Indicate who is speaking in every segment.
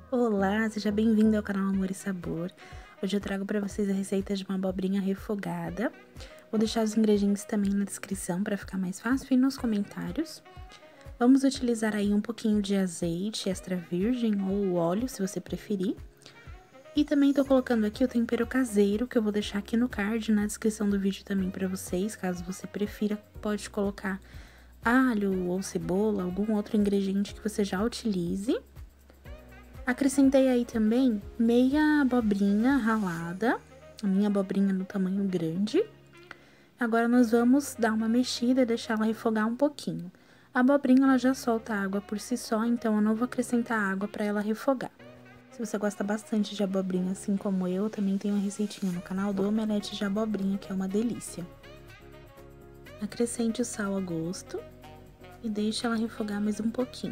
Speaker 1: Olá, seja bem-vindo ao canal Amor e Sabor. Hoje eu trago para vocês a receita de uma abobrinha refogada. Vou deixar os ingredientes também na descrição para ficar mais fácil e nos comentários. Vamos utilizar aí um pouquinho de azeite extra virgem ou óleo, se você preferir. E também tô colocando aqui o tempero caseiro, que eu vou deixar aqui no card, na descrição do vídeo também para vocês, caso você prefira, pode colocar alho ou cebola, algum outro ingrediente que você já utilize. Acrescentei aí também meia abobrinha ralada, a minha abobrinha no tamanho grande. Agora nós vamos dar uma mexida e deixar ela refogar um pouquinho. A abobrinha ela já solta água por si só, então eu não vou acrescentar água para ela refogar. Se você gosta bastante de abobrinha, assim como eu, também tem uma receitinha no canal do omelete de abobrinha, que é uma delícia. Acrescente o sal a gosto e deixe ela refogar mais um pouquinho.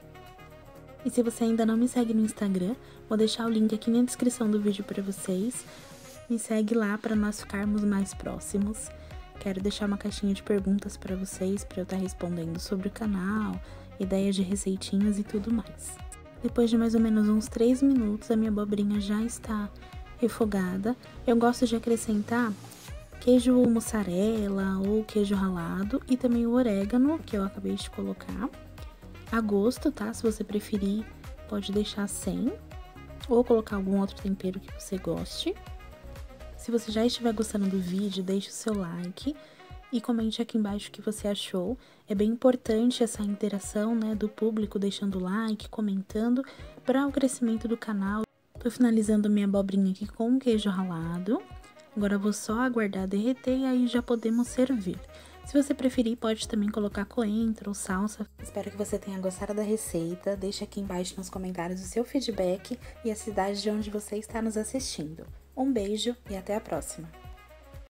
Speaker 1: E se você ainda não me segue no Instagram, vou deixar o link aqui na descrição do vídeo para vocês. Me segue lá para nós ficarmos mais próximos. Quero deixar uma caixinha de perguntas para vocês, para eu estar respondendo sobre o canal, ideias de receitinhas e tudo mais. Depois de mais ou menos uns 3 minutos, a minha abobrinha já está refogada. Eu gosto de acrescentar queijo mussarela ou queijo ralado e também o orégano, que eu acabei de colocar. A gosto, tá? Se você preferir, pode deixar sem, ou colocar algum outro tempero que você goste. Se você já estiver gostando do vídeo, deixe o seu like e comente aqui embaixo o que você achou. É bem importante essa interação, né, do público deixando like, comentando, para o crescimento do canal. Tô finalizando minha abobrinha aqui com queijo ralado. Agora eu vou só aguardar derreter e aí já podemos servir. Se você preferir, pode também colocar coentro ou salsa. Espero que você tenha gostado da receita. Deixe aqui embaixo nos comentários o seu feedback e a cidade de onde você está nos assistindo. Um beijo e até a próxima!